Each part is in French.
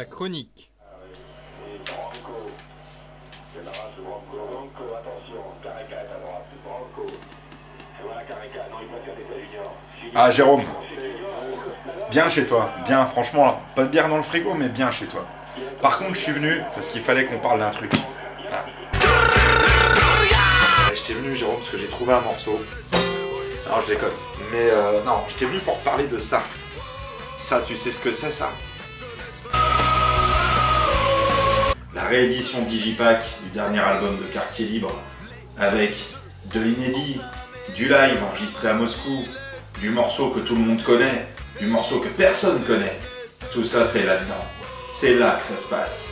La chronique. Ah Jérôme, bien chez toi, bien franchement, pas de bière dans le frigo mais bien chez toi. Par contre je suis venu parce qu'il fallait qu'on parle d'un truc. Ah. Je t'ai venu Jérôme parce que j'ai trouvé un morceau. Non je déconne, mais non, je t'ai venu pour te parler de ça. Ça tu sais ce que c'est ça? La réédition Digipack du dernier album de Quartier Libre avec de l'inédit, du live enregistré à Moscou, du morceau que tout le monde connaît, du morceau que personne connaît. Tout ça c'est là-dedans. C'est là que ça se passe.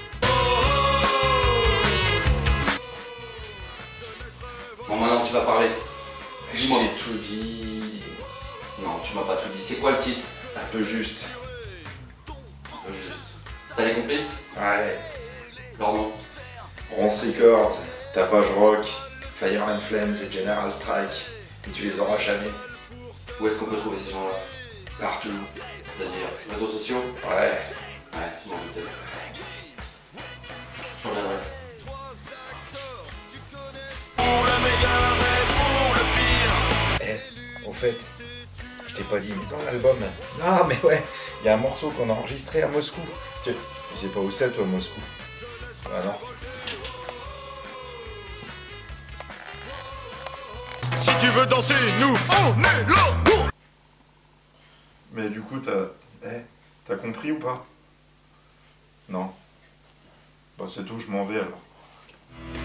Bon, maintenant tu vas parler. Je t'ai tout dit. Non, tu m'as pas tout dit. C'est quoi le titre? Un peu juste. Juste. T'as les complices? Ouais. Leur nom? Ronce Records, Tapage Rock, Fire and Flames et General Strike. Mais tu les auras jamais. Où est-ce qu'on peut trouver ces gens-là? Partout. C'est-à-dire réseaux sociaux? Ouais. Ouais, je m'en doutais. Je reviendrai. Au fait, je t'ai pas dit, mais dans l'album, non mais ouais, il y a un morceau qu'on a enregistré à Moscou. Tu sais pas où c'est toi, Moscou? Ah non. Si tu veux danser, nous, on est là. Mais du coup, t'as compris ou pas? Non. Bah c'est tout, je m'en vais alors.